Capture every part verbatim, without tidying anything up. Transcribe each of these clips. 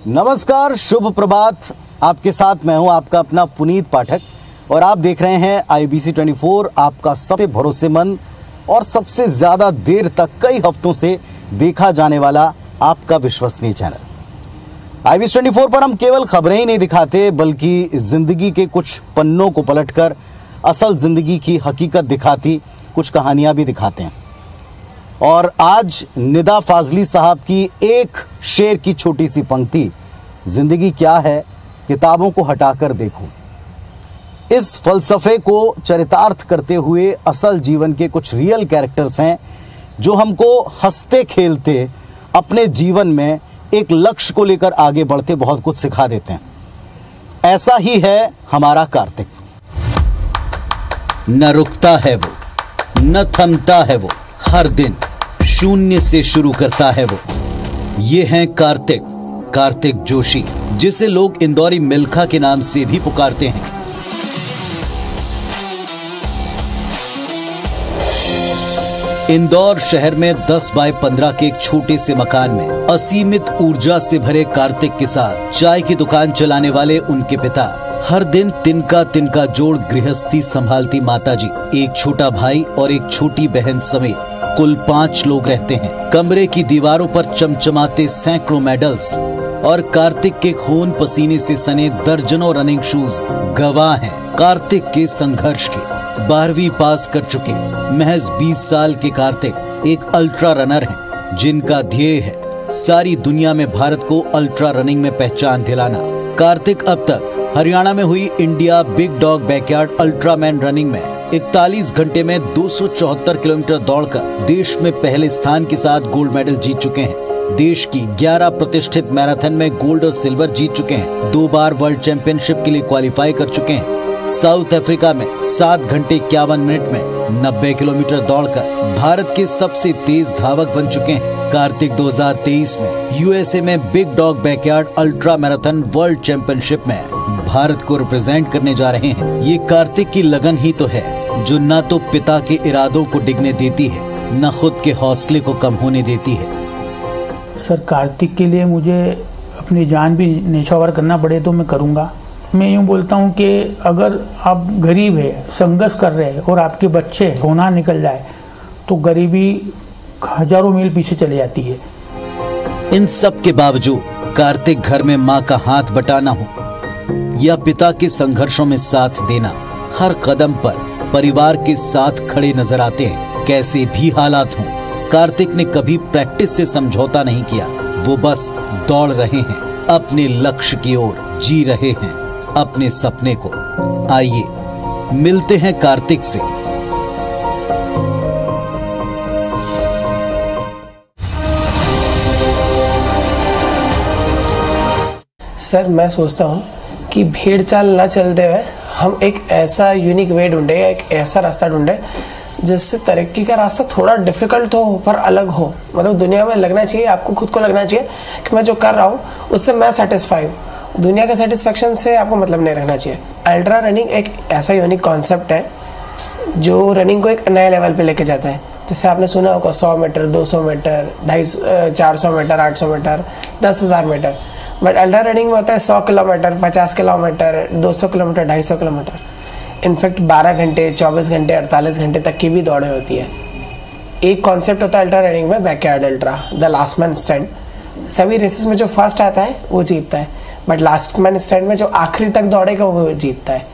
नमस्कार, शुभ प्रभात। आपके साथ मैं हूं आपका अपना पुनीत पाठक और आप देख रहे हैं आई बी सी चौबीस, आपका सबसे भरोसेमंद और सबसे ज़्यादा देर तक कई हफ्तों से देखा जाने वाला आपका विश्वसनीय चैनल। आई बी सी चौबीस पर हम केवल खबरें ही नहीं दिखाते बल्कि ज़िंदगी के कुछ पन्नों को पलटकर असल ज़िंदगी की हकीकत दिखाती कुछ कहानियाँ भी दिखाते हैं। और आज निदा फाजली साहब की एक शेर की छोटी सी पंक्ति, जिंदगी क्या है किताबों को हटाकर देखो, इस फलसफे को चरितार्थ करते हुए असल जीवन के कुछ रियल कैरेक्टर्स हैं जो हमको हंसते खेलते अपने जीवन में एक लक्ष्य को लेकर आगे बढ़ते बहुत कुछ सिखा देते हैं। ऐसा ही है हमारा कार्तिक। न रुकता है वो, न थमता है वो, हर दिन शून्य से शुरू करता है वो। ये हैं कार्तिक, कार्तिक जोशी, जिसे लोग इंदौरी मिल्खा के नाम से भी पुकारते हैं। इंदौर शहर में दस बाय पंद्रह के एक छोटे से मकान में असीमित ऊर्जा से भरे कार्तिक के साथ चाय की दुकान चलाने वाले उनके पिता, हर दिन तिनका तिनका जोड़ गृहस्थी संभालती माताजी, एक छोटा भाई और एक छोटी बहन समेत कुल पांच लोग रहते हैं। कमरे की दीवारों पर चमचमाते सैकड़ों मेडल्स और कार्तिक के खून पसीने से सने दर्जनों रनिंग शूज गवाह हैं कार्तिक के संघर्ष के। बारहवीं पास कर चुके महज बीस साल के कार्तिक एक अल्ट्रा रनर हैं, जिनका ध्येय है सारी दुनिया में भारत को अल्ट्रा रनिंग में पहचान दिलाना। कार्तिक अब तक हरियाणा में हुई India big dog backyard ultraman running में इकतालीस घंटे में दो सौ चौहत्तर किलोमीटर दौड़कर देश में पहले स्थान के साथ गोल्ड मेडल जीत चुके हैं। देश की ग्यारह प्रतिष्ठित मैराथन में गोल्ड और सिल्वर जीत चुके हैं। दो बार वर्ल्ड चैंपियनशिप के लिए क्वालिफाई कर चुके हैं। साउथ अफ्रीका में सात घंटे इक्यावन मिनट में नब्बे किलोमीटर दौड़कर भारत के सबसे तेज धावक बन चुके हैं। कार्तिक दो हज़ार तेईस में यू एस ए में big dog backyard ultra marathon world championship में भारत को रिप्रेजेंट करने जा रहे हैं। ये कार्तिक की लगन ही तो है जो न तो पिता के इरादों को डिगने देती है, न खुद के हौसले को कम होने देती है। सर, कार्तिक के लिए मुझे अपनी जान भी न्यौछावर करना पड़े तो मैं करूँगा। मैं यूँ बोलता हूँ कि अगर आप गरीब है, संघर्ष कर रहे हैं और आपके बच्चे होना निकल जाए तो गरीबी हजारों मील पीछे चली जाती है। इन सब के बावजूद कार्तिक घर में माँ का हाथ बटाना हो या पिता के संघर्षों में साथ देना, हर कदम पर परिवार के साथ खड़े नजर आते हैं। कैसे भी हालात हों, कार्तिक ने कभी प्रैक्टिस से समझौता नहीं किया। वो बस दौड़ रहे हैं, अपने लक्ष्य की ओर जी रहे हैं, अपने सपने को। आइए मिलते हैं कार्तिक से। सर, मैं सोचता हूँ कि भीड़ चाल ना चलते हुए हम एक ऐसा यूनिक वे ढूंढे, एक ऐसा रास्ता ढूंढे जिससे तरक्की का रास्ता थोड़ा डिफिकल्ट हो पर अलग हो। मतलब दुनिया में लगना चाहिए, आपको खुद को लगना चाहिए कि मैं जो कर रहा हूँ उससे मैं सेटिस्फाई हूँ। दुनिया के सेटिस्फेक्शन से आपको मतलब नहीं रखना चाहिए। अल्ट्रा रनिंग एक ऐसा यूनिक कॉन्सेप्ट है जो रनिंग को एक नए लेवल पे लेके जाता है। जैसे आपने सुना होगा सौ मीटर, दो सौ मीटर, ढाई चार सौ मीटर, आठ सौ मीटर, दस हज़ार मीटर। बट अल्ट्रा रनिंग में होता है सौ किलोमीटर, पचास किलोमीटर, दो सौ किलोमीटर, ढाई सौ किलोमीटर। इनफैक्ट बारह घंटे, चौबीस घंटे, अड़तालीस घंटे तक की भी दौड़े होती है। एक कॉन्सेप्ट होता है अल्ट्रा रनिंग में, backyard ultra, the last man stand. सभी रेसेस में जो फर्स्ट आता है वो जीतता है, बट लास्ट मैन स्टैंड में जो आखिरी तक दौड़ेगा वो जीतता है।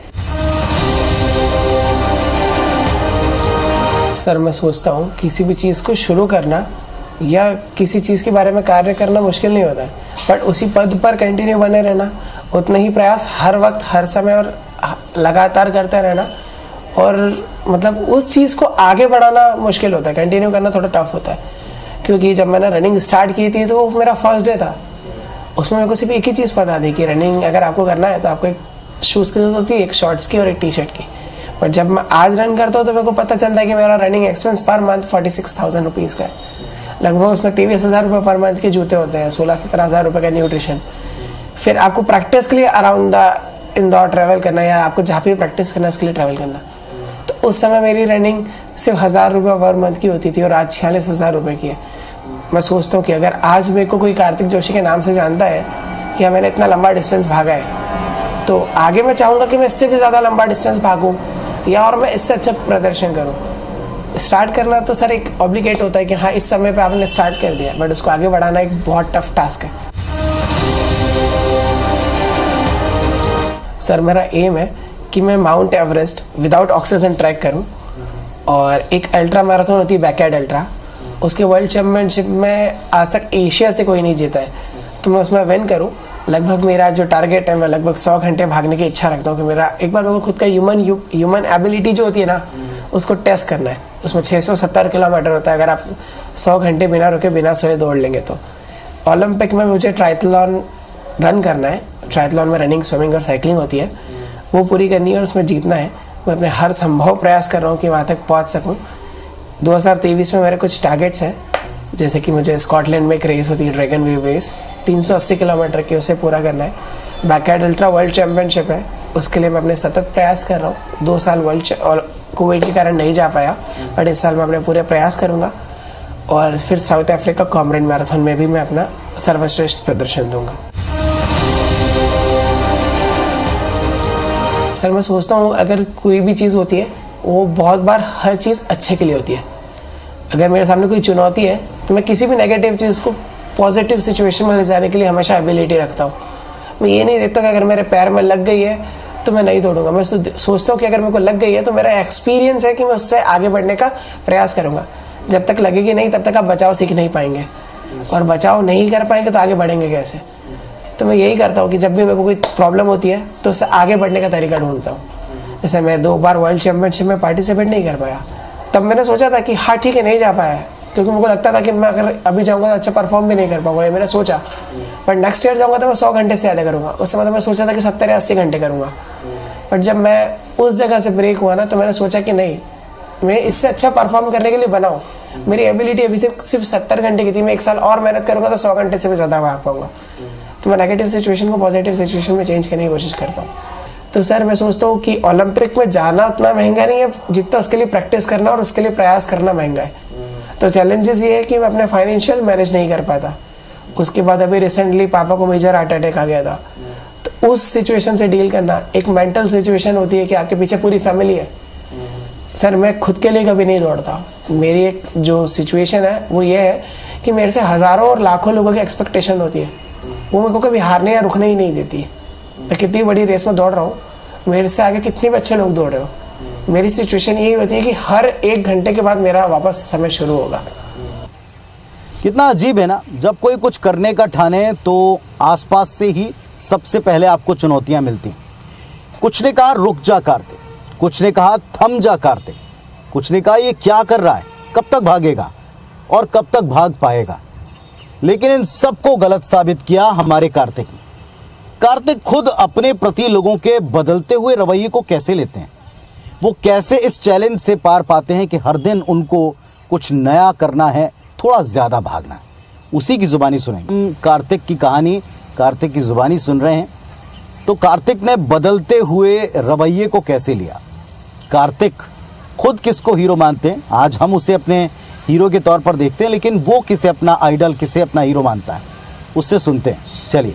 सर, मैं सोचता हूँ किसी भी चीज़ को शुरू करना या किसी चीज़ के बारे में कार्य करना मुश्किल नहीं होता है, बट उसी पद पर कंटिन्यू बने रहना, उतना ही प्रयास हर वक्त, हर समय और लगातार करते रहना, और मतलब उस चीज़ को आगे बढ़ाना मुश्किल होता है। कंटिन्यू करना थोड़ा टफ होता है। क्योंकि जब मैंने रनिंग स्टार्ट की थी तो वो मेरा फर्स्ट डे था। उसमें मेरे को सिर्फ एक ही चीज़ पता थी कि रनिंग अगर आपको करना है तो आपको एक शूज़ की जरूरत होती है, एक शॉर्ट्स की और एक टी शर्ट की। बट जब मैं आज रन करता हूँ तो मेरे को पता चलता है कि मेरा running expense per month forty six thousand rupees का है। लगभग उसमें तेईस हज़ार रुपये पर मंथ के जूते होते हैं, सोलह सत्रह हज़ार रुपये का न्यूट्रिशन। फिर आपको प्रैक्टिस के लिए अराउंड द इंदौर ट्रैवल करना या आपको जहाँ पे प्रैक्टिस करना उसके लिए ट्रैवल करना। तो उस समय मेरी रनिंग सिर्फ हज़ार रुपये पर मंथ की होती थी और आज छियालीस हज़ार रुपये की है। मैं सोचता हूँ कि अगर आज मेरे को कोई कार्तिक जोशी के नाम से जानता है कि हाँ मैंने इतना लंबा डिस्टेंस भागा है, तो आगे मैं चाहूँगा कि मैं इससे भी ज़्यादा लंबा डिस्टेंस भागूँ या और मैं इससे अच्छा प्रदर्शन करूँ। स्टार्ट करना तो सर एक ऑब्लिगेट होता है कि हाँ इस समय पे आपने स्टार्ट कर दिया, बट उसको आगे बढ़ाना एक बहुत टफ टास्क है। सर मेरा एम है कि मैं Mount Everest without oxygen track करूं, और एक अल्ट्रा मैराथन होती है बैकयार्ड अल्ट्रा, उसके वर्ल्ड चैम्पियनशिप में आज तक एशिया से कोई नहीं जीता है, तो मैं उसमें विन करूं। लगभग मेरा जो टारगेट है, मैं लगभग सौ घंटे भागने की इच्छा रखता हूं कि मेरा एक बार मेरे को खुद का ह्यूमन ह्यूमन एबिलिटी जो होती है ना उसको टेस्ट करना है। उसमें छः सौ सत्तर किलोमीटर होता है, अगर आप सौ घंटे बिना रुके बिना सोए दौड़ लेंगे तो। ओलंपिक में मुझे ट्रायथलॉन रन करना है, ट्रायथलॉन में रनिंग स्विमिंग और साइकिलिंग होती है, वो पूरी करनी है और उसमें जीतना है। मैं अपने हर संभव प्रयास कर रहा हूँ कि वहाँ तक पहुँच सकूँ। दो हज़ार तेईस में मेरे कुछ टारगेट्स हैं, जैसे कि मुझे स्कॉटलैंड में एक रेस होती है ड्रैगन वेव रेस तीन सौ अस्सी किलोमीटर की, उसे पूरा करना है। बैकयार्ड अल्ट्रा वर्ल्ड चैम्पियनशिप है, उसके लिए मैं अपने सतत प्रयास कर रहा हूँ। दो साल वर्ल्ड और कोविड के कारण नहीं जा पाया, बट इस साल मैं अपने पूरे प्रयास करूँगा। और फिर साउथ अफ्रीका कॉमरेड मैराथन में भी मैं अपना सर्वश्रेष्ठ प्रदर्शन दूंगा। सर मैं सोचता हूँ अगर कोई भी चीज़ होती है वो बहुत बार हर चीज़ अच्छे के लिए होती है। अगर मेरे सामने कोई चुनौती है तो मैं किसी भी नेगेटिव चीज़ को पॉजिटिव सिचुएशन में ले जाने के लिए हमेशा एबिलिटी रखता हूँ। मैं ये नहीं देखता कि अगर मेरे पैर में लग गई है तो मैं नहीं दौड़ूंगा। मैं सोचता हूँ कि अगर मेरे को लग गई है तो मेरा एक्सपीरियंस है कि मैं उससे आगे बढ़ने का प्रयास करूँगा। जब तक लगेगी नहीं तब तक आप बचाव सीख नहीं पाएंगे, और बचाव नहीं कर पाएंगे तो आगे बढ़ेंगे कैसे। तो मैं यही करता हूँ कि जब भी मेरे को कोई प्रॉब्लम होती है तो उससे आगे बढ़ने का तरीका ढूंढता हूँ। जैसे मैं दो बार वर्ल्ड चैम्पियनशिप में पार्टिसिपेट नहीं कर पाया, तब मैंने सोचा था कि हाँ ठीक है नहीं जा पाया, क्योंकि मेरे को लगता था कि मैं अगर अभी जाऊँगा तो अच्छा परफॉर्म भी नहीं कर पाऊंगा, ये मैंने सोचा। बट नेक्स्ट ईयर जाऊँगा तो मैं सौ घंटे से ज़्यादा करूँगा। उस समय तो मैं सोचा था कि सत्तर या अस्सी घंटे करूँगा, बट जब मैं उस जगह से ब्रेक हुआ ना तो मैंने सोचा कि नहीं, मैं इससे अच्छा परफॉर्म करने के लिए बनाऊँ। मेरी एबिलिटी अभी सिर्फ सिर्फ सत्तर घंटे की थी, मैं एक साल और मेहनत करूँगा तो सौ घंटे से भी ज़्यादा भाग पाऊँगा। तो मैं नेगेटिव सिचुएशन को पॉजिटिव सिचुएशन में चेंज करने की कोशिश करता हूँ। तो सर मैं सोचता हूँ कि ओलंपिक में जाना उतना महंगा नहीं है जितना उसके लिए प्रैक्टिस करना और उसके लिए प्रयास करना महंगा है। तो चैलेंजेस ये है कि मैं अपने फाइनेंशियल मैनेज नहीं कर पाता। उसके बाद अभी रिसेंटली पापा को मेजर हार्ट अटैक आ गया था, तो उस सिचुएशन से डील करना एक मेंटल सिचुएशन होती है कि आपके पीछे पूरी फैमिली है। सर मैं खुद के लिए कभी नहीं दौड़ता। मेरी एक जो सिचुएशन है वो ये है कि मेरे से हज़ारों और लाखों लोगों की एक्सपेक्टेशन होती है, वो मेरे को कभी हारने या रुकने ही नहीं देती। मैं कितनी बड़ी रेस में दौड़ रहा हूँ, मेरे से आगे कितने भी अच्छे लोग दौड़ रहे हो, मेरी सिचुएशन यही होती है कि हर एक घंटे के बाद मेरा वापस समय शुरू होगा। कितना अजीब है ना, जब कोई कुछ करने का ठाने तो आसपास से ही सबसे पहले आपको चुनौतियां मिलती। कुछ ने कहा रुक जा कार्तिक, कुछ ने कहा थम जा कार्तिक, कुछ ने कहा ये क्या कर रहा है, कब तक भागेगा और कब तक भाग पाएगा। लेकिन इन सबको गलत साबित किया हमारे कार्तिक ने। कार्तिक खुद अपने प्रति लोगों के बदलते हुए रवैये को कैसे लेते हैं, वो कैसे इस चैलेंज से पार पाते हैं कि हर दिन उनको कुछ नया करना है, थोड़ा ज़्यादा भागना है। उसी की ज़ुबानी सुनेंगे। हम कार्तिक की कहानी, कार्तिक की ज़ुबानी सुन रहे हैं। तो कार्तिक ने बदलते हुए रवैये को कैसे लिया, कार्तिक खुद किसको हीरो मानते हैं, आज हम उसे अपने हीरो के तौर पर देखते हैं, लेकिन वो किसे अपना आइडल, किसे अपना हीरो मानता है, उससे सुनते हैं। चलिए।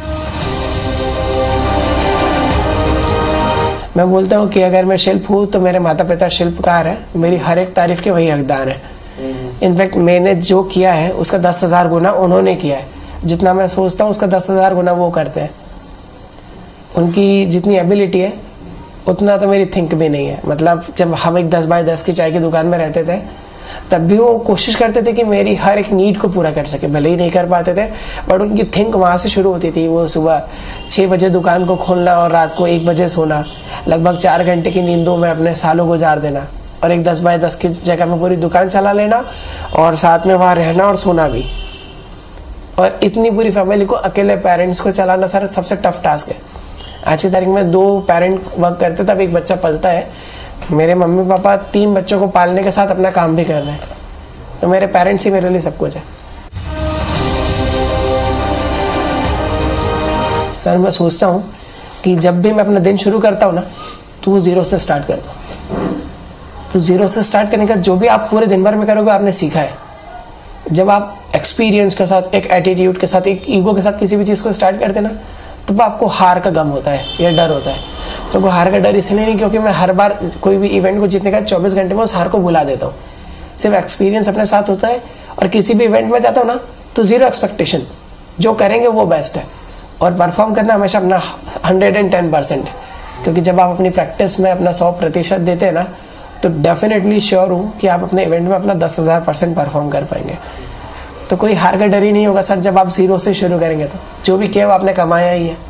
मैं बोलता हूँ कि अगर मैं शिल्प हूँ तो मेरे माता पिता शिल्पकार हैं, मेरी हर एक तारीफ के वही हकदार हैं। इनफैक्ट मैंने जो किया है उसका दस हज़ार गुना उन्होंने किया है। जितना मैं सोचता हूँ उसका दस हज़ार गुना वो करते हैं। उनकी जितनी एबिलिटी है उतना तो मेरी थिंक भी नहीं है। मतलब जब हम एक दस बाय दस की चाय की दुकान में रहते थे तब भी वो कोशिश करते थे कि मेरी हर एक नीड को पूरा कर सके, भले ही नहीं कर पाते थे, बट उनकी थिंक वहाँ से शुरू होती थी। वो सुबह छः बजे दुकान को खोलना और रात को एक बजे सोना, लगभग चार घंटे की नींदों में अपने सालों गुजार देना, और एक दस बाय दस की जगह में पूरी दुकान चला लेना और साथ में वहाँ रहना और सोना भी। और इतनी पूरी फैमिली को, अकेले पेरेंट्स को चलाना सर सबसे टफ टास्क है। आज की तारीख में दो पेरेंट वर्क करते तब एक बच्चा पलता है। मेरे मम्मी पापा तीन बच्चों को पालने के साथ अपना काम भी कर रहे हैं, तो मेरे पेरेंट्स ही मेरे लिए सब कुछ है। सर मैं सोचता हूँ कि जब भी मैं अपना दिन शुरू करता हूँ ना तो वो ज़ीरो से स्टार्ट करता हूँ। तो ज़ीरो से स्टार्ट करने का जो भी आप पूरे दिन भर में करोगे आपने सीखा है। जब आप एक्सपीरियंस के साथ, एक एटीट्यूड के साथ, एक ईगो के साथ किसी भी चीज़ को स्टार्ट करते ना, तब आपको हार का गम होता है या डर होता है। तो वो हार का डर इसलिए नहीं क्योंकि मैं हर बार कोई भी इवेंट को जीतने का चौबीस घंटे में उस हार को भुला देता हूँ। सिर्फ एक्सपीरियंस अपने साथ होता है, और किसी भी इवेंट में जाता हूँ ना तो जीरो एक्सपेक्टेशन, जो करेंगे वो बेस्ट है, और परफॉर्म करना हमेशा अपना हंड्रेड एंड टेन परसेंट है। क्योंकि जब आप अपनी प्रैक्टिस में अपना सौ प्रतिशत देते हैं ना, तो डेफिनेटली श्योर हूँ कि आप अपने इवेंट में अपना दस हज़ार परसेंट परफॉर्म कर पाएंगे। तो कोई हार का डर ही नहीं होगा सर जब आप जीरो से शुरू करेंगे, तो जो भी किया वो आपने कमाया ही है।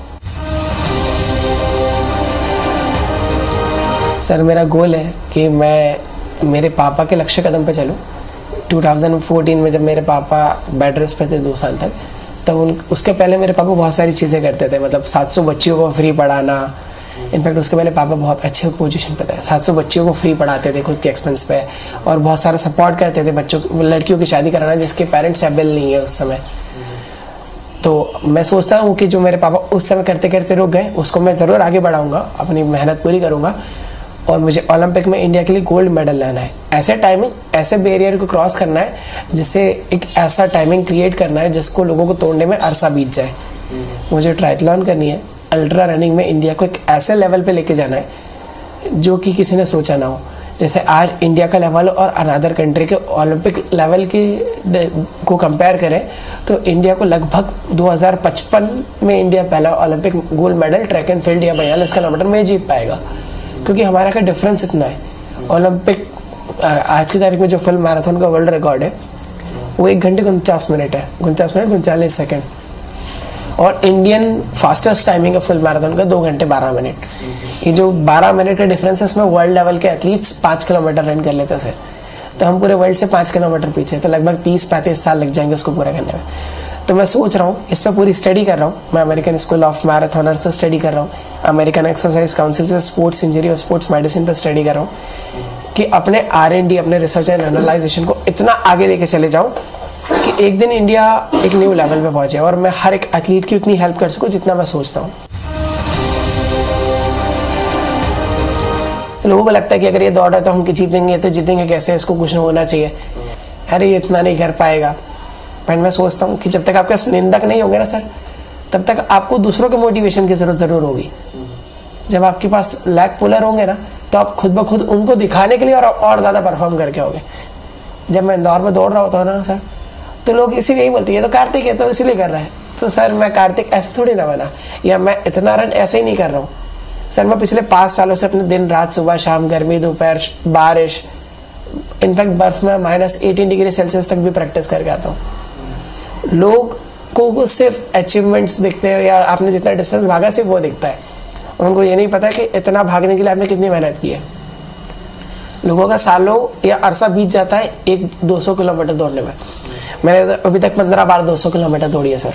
सर मेरा गोल है कि मैं मेरे पापा के लक्ष्य कदम पे चलूँ। दो हज़ार चौदह में जब मेरे पापा बेड रेस्ट पे थे दो साल तक, तब उन उसके पहले मेरे पापा बहुत सारी चीज़ें करते थे, मतलब सात सौ बच्चियों को फ्री पढ़ाना। इनफैक्ट उसके पहले पापा बहुत अच्छे पोजीशन पे थे, सात सौ बच्चियों को फ्री पढ़ाते थे खुद के एक्सपेंस पे, और बहुत सारा सपोर्ट करते थे बच्चों लड़कियों की शादी कराना जिसके पेरेंट्स एबल नहीं है उस समय। तो मैं सोचता हूँ कि जो मेरे पापा उस समय करते करते रुक गए, उसको मैं ज़रूर आगे बढ़ाऊँगा, अपनी मेहनत पूरी करूँगा, और मुझे ओलंपिक में इंडिया के लिए गोल्ड मेडल लाना है। ऐसे टाइमिंग, ऐसे बैरियर को क्रॉस करना है जिससे एक ऐसा टाइमिंग क्रिएट करना है जिसको लोगों को तोड़ने में अरसा बीत जाए। मुझे ट्रायथलॉन करनी है, अल्ट्रा रनिंग में इंडिया को एक ऐसे लेवल पे लेके जाना है जो कि किसी ने सोचा ना हो। जैसे आज इंडिया का लेवल और अनदर कंट्री के ओलंपिक लेवल के को कंपेयर करें तो इंडिया को लगभग दो हज़ार पचपन में इंडिया पहला Olympic gold medal track and field या बयालीस किलोमीटर में जीत पाएगा, क्योंकि हमारा का डिफरेंस इतना है। ओलंपिक आज की तारीख में जो फुल मैराथन का वर्ल्ड रिकॉर्ड है वो एक घंटे उनचास मिनट है, उनचास मिनट उनचालीस सेकेंड, और इंडियन फास्टेस्ट टाइमिंग है फुल मैराथन का दो घंटे बारह मिनट। ये जो बारह मिनट का डिफरेंस है, इसमें वर्ल्ड लेवल के एथलीट्स पाँच किलोमीटर रन कर लेते थे, तो हम पूरे वर्ल्ड से पाँच किलोमीटर पीछे, तो लगभग तीस पैंतीस साल लग जाएंगे उसको पूरा करने में। तो मैं सोच रहा हूँ, इस पर पूरी स्टडी कर रहा हूँ। मैं अमेरिकन स्कूल ऑफ मैराथनर से स्टडी कर रहा हूँ, अमेरिकन एक्सरसाइज काउंसिल से स्पोर्ट्स इंजरी और स्पोर्ट्स मेडिसिन पर स्टडी कर रहा हूँ कि अपने आर एंड डी, अपने रिसर्च एंड एनालाइजेशन को इतना आगे लेके चले जाऊँ कि एक दिन इंडिया एक न्यू लेवल पे पहुंचे और मैं हर एक एथलीट की उतनी हेल्प कर सकूं जितना मैं सोचता हूँ। लोगों को लगता है कि अगर ये दौड़ है तो हम जीतेंगे, तो जीतेंगे कैसे, इसको कुछ होना चाहिए, अरे ये इतना नहीं कर पाएगा। पर मैं सोचता हूँ कि जब तक आपके निंदक नहीं होंगे ना सर, तब तक आपको दूसरों के मोटिवेशन की जरूरत जरूर होगी। जब आपके पास लैग पुलर होंगे ना, तो आप खुद ब खुद उनको दिखाने के लिए और और ज्यादा परफॉर्म करके आओगे। जब मैं इंदौर में दौड़ रहा होता हूँ ना सर, तो लोग इसीलिए यही बोलते हैं, ये तो कार्तिक है तो इसीलिए कर रहा है। तो सर मैं कार्तिक ऐसे थोड़ी ना बना, या मैं इतना रन ऐसे ही नहीं कर रहा हूँ सर। मैं पिछले पाँच सालों से अपने दिन रात, सुबह शाम, गर्मी, दोपहर, बारिश, इनफैक्ट बर्फ में माइनस एटीन डिग्री सेल्सियस तक भी प्रैक्टिस करके आता हूँ। लोग को सिर्फ अचीवमेंट्स दिखते हैं, या आपने जितना डिस्टेंस भागा सिर्फ वो दिखता है, उनको ये नहीं पता कि इतना भागने के लिए आपने कितनी मेहनत की है। लोगों का सालों या अरसा बीत जाता है एक दो सौ किलोमीटर दौड़ने में। मैंने अभी तक पंद्रह बार दो सौ किलोमीटर दौड़ी है सर।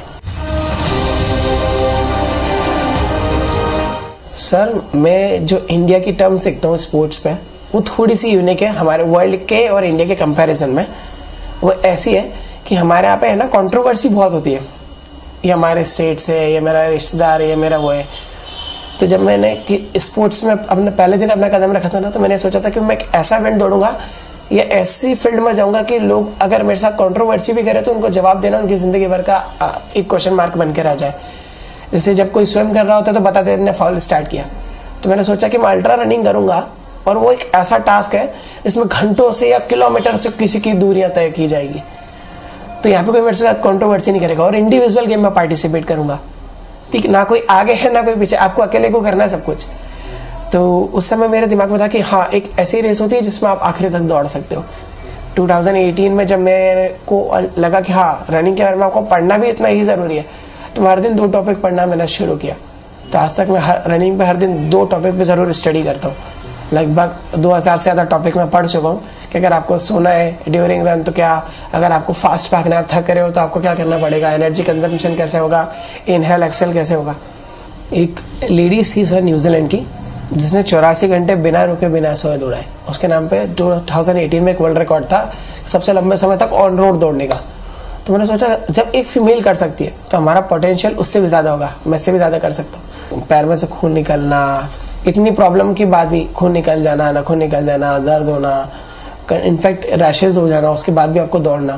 सर मैं जो इंडिया की टर्म सीखता हूँ स्पोर्ट्स पे, वो थोड़ी सी यूनिक है हमारे वर्ल्ड के और इंडिया के कंपैरिजन में। वो ऐसी है कि हमारे यहाँ पे है ना कंट्रोवर्सी बहुत होती है, ये हमारे स्टेट से, ये मेरा रिश्तेदार है, ये मेरा वो है। तो जब मैंने कि स्पोर्ट्स में अपने पहले दिन अपना कदम रखा था ना, तो मैंने सोचा था कि मैं एक ऐसा इवेंट दौड़ूंगा या ऐसी फील्ड में जाऊंगा कि लोग अगर मेरे साथ कंट्रोवर्सी भी करे तो उनको जवाब देना उनकी जिंदगी भर का एक क्वेश्चन मार्क बन के रह जाए। जैसे जब कोई स्विम कर रहा होता है तो बताते हैं फाउल स्टार्ट किया, तो मैंने सोचा कि मैं अल्ट्रा रनिंग करूंगा, और वो एक ऐसा टास्क है जिसमें घंटों से या किलोमीटर से किसी की दूरियां तय की जाएगी। तो यहाँ पे कोई मेरे साथ कंट्रोवर्सी नहीं करेगा, और इंडिविजुअल गेम में पार्टिसिपेट करूंगा। ठीक, ना कोई आगे है ना कोई पीछे, आपको अकेले को करना है सब कुछ। तो उस समय मेरे दिमाग में था कि हाँ, एक ऐसी रेस होती है जिसमें आप आखिरी तक दौड़ सकते हो। दो हज़ार अठारह में जब मेरे को लगा कि हाँ रनिंग के बारे में आपको पढ़ना भी इतना ही ज़रूरी है, तो मैं हर दिन दो टॉपिक पढ़ना मैंने शुरू किया। तो आज तक मैं हर रनिंग पे हर दिन दो टॉपिक पे ज़रूर स्टडी करता हूँ। लगभग दो हज़ार से ज़्यादा टॉपिक में पढ़ चुका हूँ कि अगर आपको सोना है ड्यूरिंग रन तो क्या, अगर आपको फास्ट भागना है, आप थक रहे हो तो आपको क्या करना पड़ेगा, एनर्जी कंजम्पशन कैसे होगा, इनहेल एक्सेल कैसे होगा। एक लेडीज थी सर न्यूजीलैंड की, जिसने चौरासी घंटे बिना रुके बिना सोए दौड़ा है। उसके नाम पे दो हज़ार अठारह में एक वर्ल्ड रिकॉर्ड था सबसे लंबे समय तक ऑन रोड दौड़ने का। तो मैंने सोचा जब एक फीमेल कर सकती है तो हमारा पोटेंशियल उससे भी ज़्यादा होगा, मैं इससे भी ज़्यादा कर सकता हूँ। पैर में से खून निकलना, इतनी प्रॉब्लम की बाद भी खून निकल जाना, ना खून निकल जाना, दर्द होना, इनफैक्ट रैशेज हो जाना, उसके बाद भी आपको दौड़ना,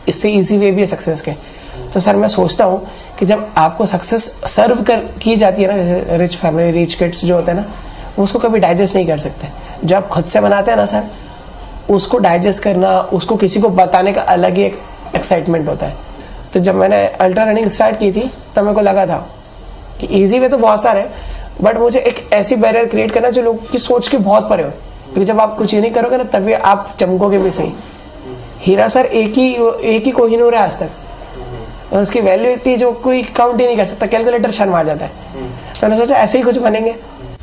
इससे इजी वे भी है सक्सेस के। तो सर मैं सोचता हूँ कि जब आपको सक्सेस सर्व कर की जाती है ना, जैसे रिच फैमिली रिच किड्स जो होते हैं ना, वो उसको कभी डाइजेस्ट नहीं कर सकते। जो आप खुद से बनाते हैं ना सर, उसको डाइजेस्ट करना, उसको किसी को बताने का अलग ही एक एक्साइटमेंट होता है। तो जब मैंने अल्ट्रा रनिंग स्टार्ट की थी तब मेरे को लगा था कि ईजी वे तो बहुत सारे हैं, बट मुझे एक ऐसी बैरियर क्रिएट करना जो लोगों की सोच के बहुत परे हो, क्योंकि जब आप कुछ ये नहीं करोगे ना तभी आप चमकोगे भी सही। हीरा सर एक ही एक ही कोहिनूर है आज तक, और उसकी वैल्यू इतनी जो कोई काउंट ही नहीं कर सकता, कैलकुलेटर शर्म आ जाता है। मैंने सोचा ऐसे ही कुछ बनेंगे।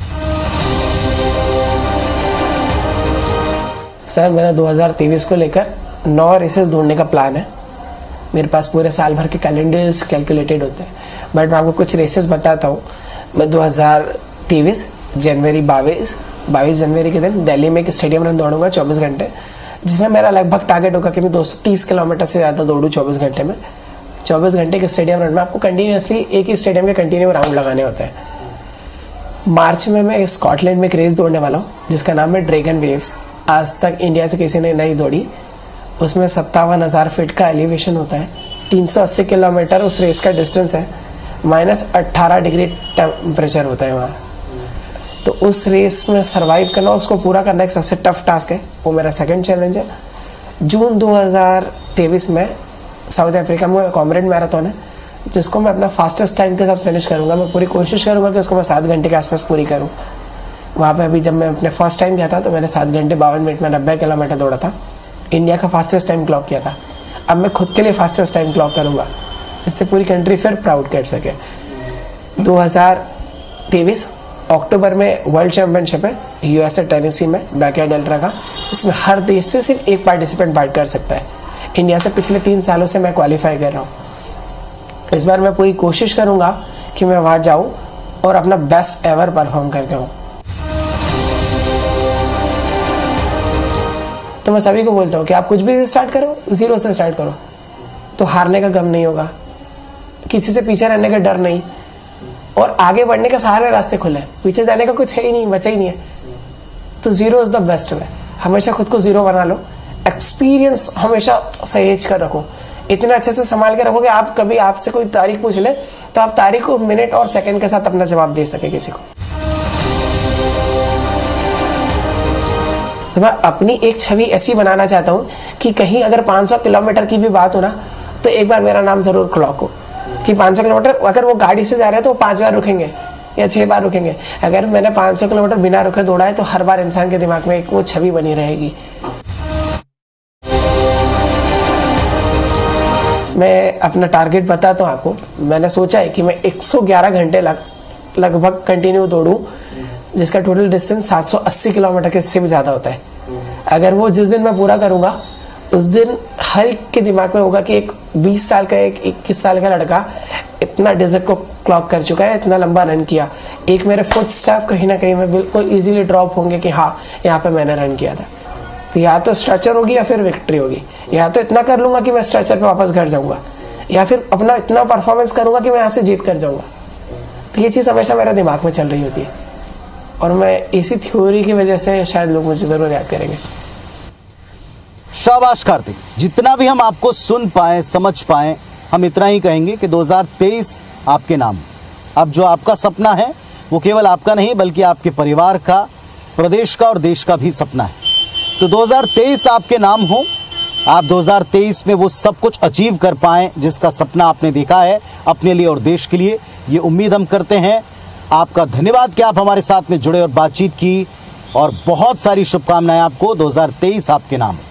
सर मेरा दो हज़ार तेईस को लेकर नौ रेसेस ढूंढने का प्लान है। मेरे पास पूरे साल भर के कैलेंडर्स कैलकुलेटेड होते हैं, बट मैं आपको कुछ रेसेस बताता हूँ। मैं दो हज़ार तेईस जनवरी बाईस बाईस जनवरी के दिन दिल्ली में एक स्टेडियम रन दौड़ूंगा चौबीस घंटे, जिसमें मेरा लगभग टारगेट होगा कि मैं दो सौ तीस किलोमीटर से ज़्यादा दौड़ूँ चौबीस घंटे में। चौबीस घंटे के स्टेडियम रन में आपको कंटिन्यूसली एक ही स्टेडियम के कंटिन्यू राउंड लगाने होते हैं। मार्च में मैं स्कॉटलैंड में एक रेस दौड़ने वाला हूँ जिसका नाम है ड्रैगन वेव्स। आज तक इंडिया से किसी ने नहीं दौड़ी। उसमें सत्तावन हज़ार फीट का एलिवेशन होता है, तीन सौ अस्सी किलोमीटर उस रेस का डिस्टेंस है, माइनस अट्ठारह डिग्री टेम्परेचर होता है वहाँ। तो उस रेस में सरवाइव करना, उसको पूरा करना एक सबसे टफ टास्क है, वो मेरा सेकंड चैलेंज है। जून दो हज़ार तेईस में साउथ अफ्रीका में कॉमरेड मैराथन है, जिसको मैं अपना फास्टेस्ट टाइम के साथ फिनिश करूँगा। मैं पूरी कोशिश करूँगा कि उसको मैं सात घंटे के आसपास पूरी करूँ। वहाँ पे अभी जब मैं अपने फर्स्ट टाइम गया था तो मैंने सात घंटे बावन मिनट में नब्बे किलोमीटर दौड़ा था, इंडिया का फास्टेस्ट टाइम क्लॉक किया था। अब मैं खुद के लिए फास्टेस्ट टाइम क्लॉक करूँगा, जिससे पूरी कंट्री फिर प्राउड कर सके। दो हज़ार तेईस अक्टूबर में वर्ल्ड चैम्पियनशिप है यूएसए टेनेसी में, बैकयार्ड अल्ट्रा का। इसमें हर देश से सिर्फ एक पार्टिसिपेंट पार्ट कर सकता है। इंडिया से पिछले तीन सालों से मैं क्वालिफाई कर रहा हूँ। इस बार मैं पूरी कोशिश करूँगा कि मैं वहाँ जाऊँ और अपना बेस्ट एवर परफॉर्म करके आऊँ। तो मैं सभी को बोलता हूँ कि आप कुछ भी स्टार्ट करो, जीरो से स्टार्ट करो, तो हारने का गम नहीं होगा, किसी से पीछे रहने का डर नहीं, और आगे बढ़ने के सारे रास्ते खुले, पीछे जाने का कुछ है ही नहीं, बचा ही नहीं है। तो zero is the best way. हमेशा खुद को जीरो बना लो, एक्सपीरियंस हमेशा सहेज कर रखो, इतने अच्छे से संभाल के रखो कि आप कभी आपसे कोई तारीख पूछ ले तो आप तारीख को मिनट और सेकंड के साथ अपना जवाब दे सके किसी को। तो मैं अपनी एक छवि ऐसी बनाना चाहता हूँ कि कहीं अगर पाँच सौ किलोमीटर की भी बात हो ना, तो एक बार मेरा नाम जरूर क्लॉक हो कि पाँच सौ किलोमीटर अगर वो गाड़ी से जा रहे हैं तो वो पांच बार रुकेंगे या छह बार रुकेंगे। अगर मैंने पाँच सौ किलोमीटर बिना रुके दौड़ा है तो हर बार इंसान के दिमाग में एक वो छवि बनी रहेगी। मैं अपना टारगेट बताता हूँ आपको। मैंने सोचा है कि मैं एक सौ ग्यारह घंटे लग लगभग कंटिन्यू दौड़ूं, जिसका टोटल डिस्टेंस सात सौ अस्सी किलोमीटर के से भी ज़्यादा होता है। अगर वो जिस दिन मैं पूरा करूँगा उस दिन हर एक के दिमाग में होगा कि एक बीस साल का एक इक्कीस साल का लड़का इतना डेजर्ट को क्लॉक कर चुका है, इतना लंबा रन किया। एक मेरे फुट स्टेप कहीं ना कहीं में बिल्कुल इजीली ड्रॉप होंगे कि हाँ यहाँ पे मैंने रन किया था। तो या तो स्ट्रेचर होगी या फिर विक्ट्री होगी। या तो इतना कर लूँगा कि मैं स्ट्रेचर पे वापस घर जाऊँगा, या फिर अपना इतना परफॉर्मेंस करूँगा कि मैं यहाँ से जीत कर जाऊँगा। तो ये चीज़ हमेशा मेरे दिमाग में चल रही होती है, और मैं इसी थ्योरी की वजह से शायद लोग मुझे ज़रूर याद करेंगे। शाबाश कार्तिक, जितना भी हम आपको सुन पाए समझ पाए, हम इतना ही कहेंगे कि दो हज़ार तेईस आपके नाम। अब जो आपका सपना है वो केवल आपका नहीं बल्कि आपके परिवार का, प्रदेश का और देश का भी सपना है। तो दो हज़ार तेईस आपके नाम हो, आप दो हज़ार तेईस में वो सब कुछ अचीव कर पाएं जिसका सपना आपने देखा है अपने लिए और देश के लिए, ये उम्मीद हम करते हैं। आपका धन्यवाद कि आप हमारे साथ में जुड़े और बातचीत की, और बहुत सारी शुभकामनाएं आपको दो हज़ार तेईस आपके नाम।